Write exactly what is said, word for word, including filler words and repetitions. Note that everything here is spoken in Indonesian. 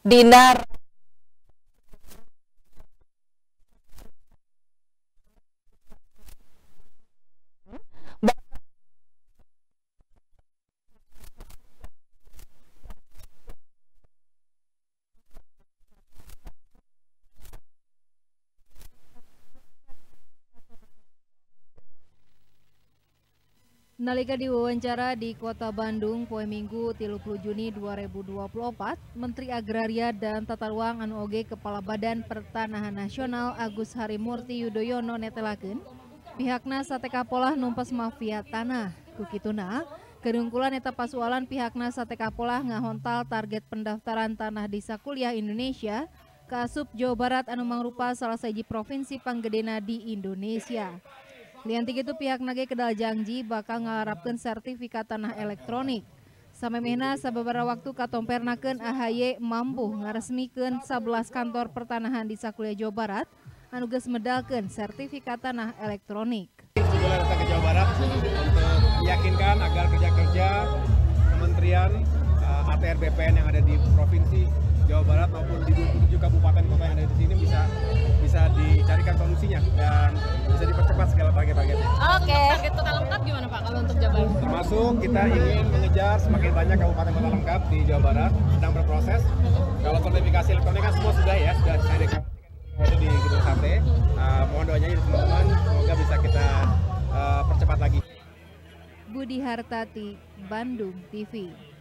Dinar Nalika diwawancara di Kota Bandung poe Minggu tilu puluh Juni dua ribu dua puluh empat, Menteri Agraria dan Tata Ruang anu oge Kepala Badan Pertanahan Nasional Agus Harimurti Yudhoyono netelakeun pihakna sateka polah numpas mafia tanah. Kukituna, kedungkulan eta pasualan pihakna sateka polah ngahontal target pendaftaran tanah di sakuliah Indonesia ka asup Jawa Barat anu mangrupa salah siji provinsi panggedena di Indonesia. Lianti gitu pihak nage kedal janji bakal ngarapkeun sertifikat tanah elektronik. Samemehna sababaraha waktu katompernakeun A H Y mampu ngaresmikeun sebelas kantor pertanahan di sakuliah Jawa Barat anu geus medalkeun sertifikat tanah elektronik. Kebetulan datang ke Jawa Barat untuk meyakinkan agar kerja-kerja Kementerian uh, A T R B P N yang ada di Provinsi Jawa Barat maupun di dua puluh tujuh kabupaten kota yang ada di sini bisa bisa dicarikan solusinya dan bisa dipercepat segala target-targetnya. Oke. Okay. Target kota lengkap gimana Pak kalau untuk Jawa Barat? Termasuk kita ingin mengejar semakin banyak kabupaten kota lengkap di Jawa Barat, sedang berproses. Kalau sertifikasi elektronik kan semua sudah ya, sudah saya deklarasikan di Gedung Sate. Uh, mohon doanya teman-teman, semoga bisa kita uh, percepat lagi. Budi Hartati, Bandung T V.